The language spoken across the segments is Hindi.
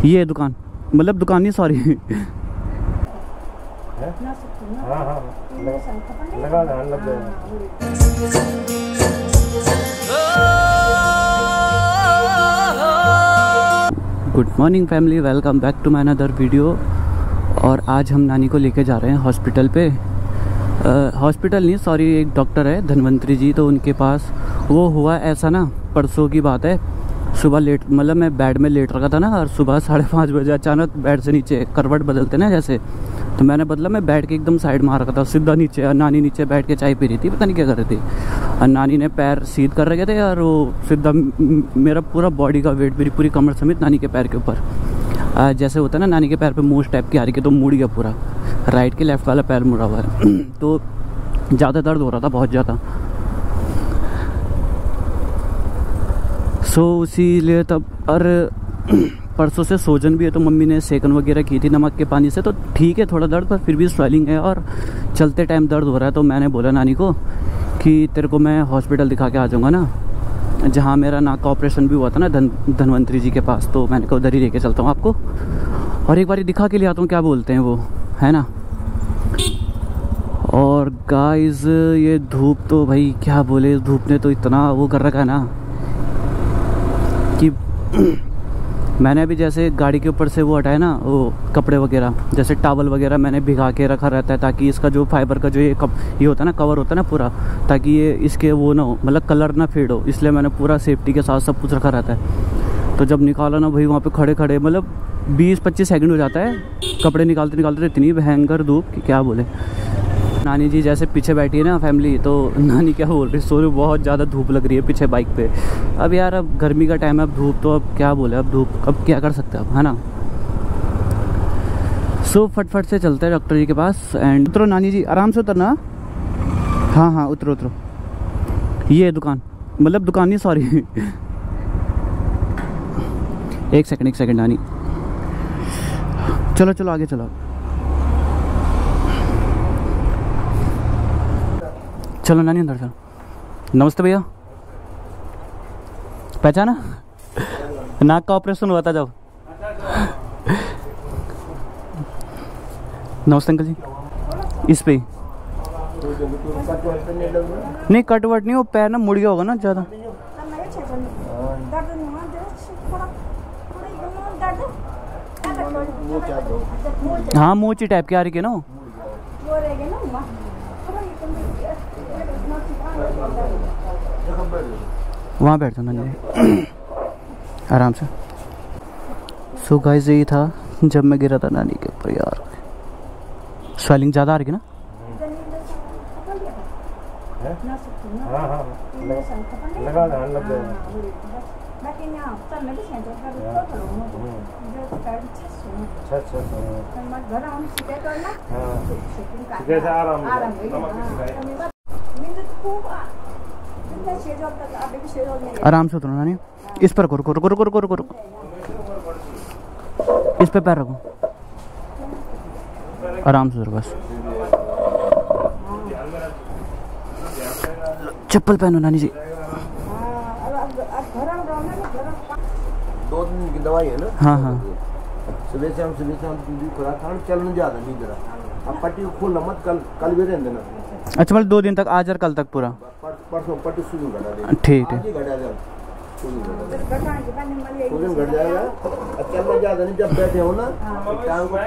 ये दुकान, मतलब दुकान नहीं, sorry. Good morning family, welcome back to my another video. और आज हम नानी को लेके जा रहे हैं हॉस्पिटल पे। हॉस्पिटल नहीं, सॉरी, एक डॉक्टर है धन्वंतरी जी, तो उनके पास वो हुआ ऐसा ना, परसों की बात है। सुबह लेट, मतलब मैं बेड में लेट रखा था ना, और सुबह 5:30 बजे अचानक बेड से नीचे करवट बदलते ना जैसे, तो मैंने बदला, मैं बेड के एकदम साइड में आ रखा था सीधा नीचे, और नानी नीचे बैठ के चाय पी रही थी, पता नहीं क्या कर रही थी। और नानी ने पैर सीध कर रखे थे, और वो सीधा मेरा पूरा बॉडी का वेट, मेरी पूरी कमर समेत नानी के पैर के ऊपर, जैसे होता है ना नानी के पैर पे मूछ टाइप की आ रही थी, तो मुड़ गया पूरा, राइट के लेफ्ट वाला पैर मुड़ा हुआ है। तो ज़्यादा दर्द हो रहा था, बहुत ज़्यादा। सो इसीलिए तब, और परसों से सोजन भी है, तो मम्मी ने सेकन वगैरह की थी नमक के पानी से, तो ठीक है थोड़ा दर्द, पर फिर भी स्वेलिंग है और चलते टाइम दर्द हो रहा है। तो मैंने बोला नानी को कि तेरे को मैं हॉस्पिटल दिखा के आ जाऊँगा ना, जहाँ मेरा नाक का ऑपरेशन भी हुआ था ना धन्वंतरी जी के पास, तो मैंने कहा उधर ही लेके चलता हूँ आपको, और एक बार दिखा के ले आता हूँ, क्या बोलते हैं वो, है ना। और गाइस ये धूप तो भाई क्या बोले, इस धूप ने तो इतना वो कर रखा है ना कि मैंने अभी जैसे गाड़ी के ऊपर से वो हटाया ना, वो कपड़े वगैरह, जैसे टॉवल वगैरह मैंने भिगा के रखा रहता है, ताकि इसका जो फाइबर का जो ये होता है ना, कवर होता है ना पूरा, ताकि ये इसके वो ना हो, मतलब कलर ना फेड हो, इसलिए मैंने पूरा सेफ्टी के साथ सब कुछ रखा रहता है। तो जब निकाला ना भाई, वहाँ पे खड़े खड़े मतलब 20-25 सेकंड हो जाता है कपड़े निकालते निकालते, इतनी भयंकर धूप कि क्या बोले। नानी जी जैसे पीछे बैठी है ना फैमिली, तो नानी क्या बोल रही, सोरे बहुत ज़्यादा धूप लग रही है पीछे बाइक पे। अब यार, अब गर्मी का टाइम है, अब धूप तो, अब क्या बोले, अब धूप अब क्या कर सकते हैं अब, है ना। सो फटफट से चलते हैं डॉक्टर जी के पास। एंड उतरो नानी जी, आराम से उतरना। हाँ हाँ उतरो उतरो। ये दुकान, मतलब दुकान नहीं, सॉरी। एक सेकंड नानी, चलो चलो आगे चलो, चलो नानी अंदर चलो। नमस्ते भैया, पहचाना? नाक का ऑपरेशन हुआ था जब। नमस्ते अंकल जी। इस पे नहीं, कटवट नहीं, वो पैर ना मुड़ गया होगा ना ज़्यादा। हाँ मोची टाइप की आ रही है ना, वहाँ बैठ जाना जी आराम से। सो गाइस यही था जब मैं गिरा था नानी के ऊपर। यार स्वेलिंग ज़्यादा आ रही है ना। आराम से उतरो नानी, इस पर रुको रुको रुको रुको रुको रुको, इस पे पैर रखो, आराम से उतरो बस। चप्पल पहनो नानी जी। 2 दिन की दवाई है ना। हाँ हाँ, सुबह शाम खुराक खाना, चलने ज़्यादा नहीं जरा। अब पट्टी खोलना मत, कल भी रहने देना। अच्छा मतलब 2 दिन तक, आज और कल तक पूरा। परसों पट्टी शुरू घटा दे। ठीक है, घट जाएगा। चलना ज़्यादा नहीं, जब बैठे हो ना टांग को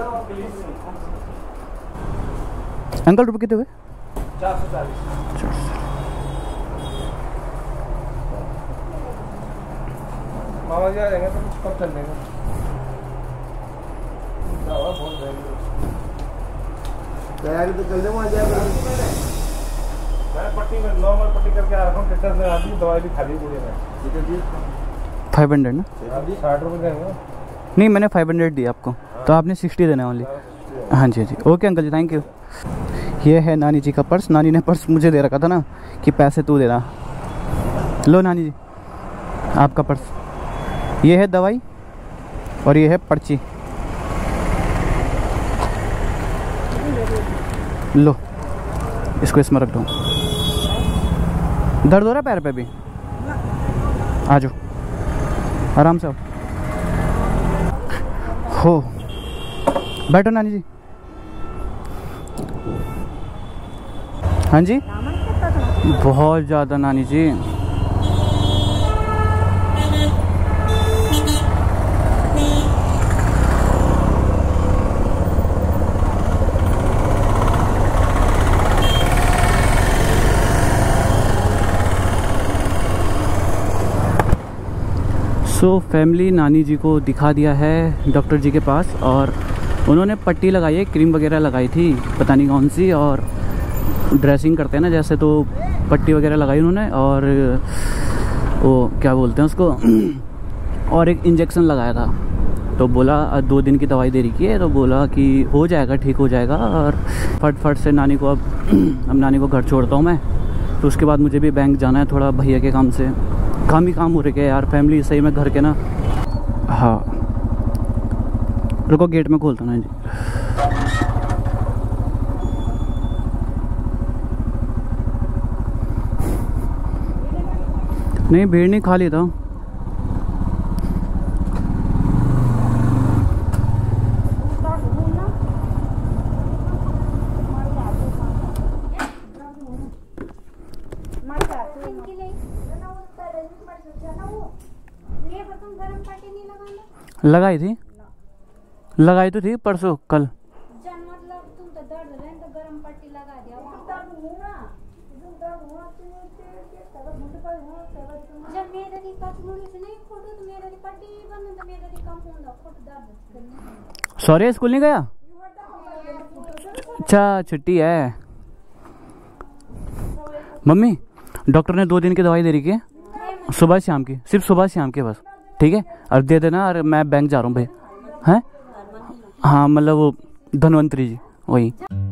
अंकल रुपये कितने हुए? 440। मामा जी आ जाएंगे तो कुछ कम चल देंगे। तैयारी तो चल जाए, आ जाएगा। पट्टी में नॉर्मल पट्टी करके आ रहा हूँ, टेस्टर में आदमी दवाई भी खाली पूरी में। ठीक है जी, 500 ना, 60 रुपये देंगे। नहीं मैंने 500 दिया आपको, तो आपने 60 देना ओनली। हाँ जी हाँ जी, okay uncle ji, thank you. ये है नानी जी का पर्स। नानी ने पर्स मुझे दे रखा था ना कि पैसे तू देना। लो नानी जी आपका पर्स, ये है दवाई और ये है पर्ची। लो इसको इसमें रख दो। दर्द हो रहा है पैर पे भी? आ जाओ आराम से आओ। हो बैठो नानी जी। हाँ जी बहुत ज़्यादा नानी जी। सो फैमिली नानी जी को दिखा दिया है डॉक्टर जी के पास, और उन्होंने पट्टी लगाई है, क्रीम वगैरह लगाई थी पता नहीं कौन सी, और ड्रेसिंग करते हैं ना जैसे, तो पट्टी वगैरह लगाई उन्होंने, और वो क्या बोलते हैं उसको और एक इंजेक्शन लगाया था। तो बोला 2 दिन की दवाई दे रही है, तो बोला कि हो जाएगा, ठीक हो जाएगा। और फट से नानी को अब नानी को घर छोड़ता हूँ मैं, तो उसके बाद मुझे भी बैंक जाना है थोड़ा भैया के काम से। काम ही काम हो रहे यार फैमिली सही में घर के ना। हाँ रुको गेट में खोलता हूँ ना जी। नहीं भीड़ नहीं, खाली था। लगाई थी, लगाई तो थी परसों कल। मतलब तुम तो दर्द रहे तो गरम पट्टी लगा दिया। जब मेरे दी कचमुड़ी से नहीं फोटो तो मेरे दी पट्टी बंद तो मेरे दी कम होना फोटो दर्द। सॉरी स्कूल नहीं गया? अच्छा छुट्टी है। मम्मी डॉक्टर ने 2 दिन की दवाई दे रही है, सुबह शाम की, सिर्फ सुबह शाम की बस, ठीक है? और दे देना, और मैं बैंक जा रहा हूँ भाई। हैं? हाँ मतलब वो धनवंतरी जी वही।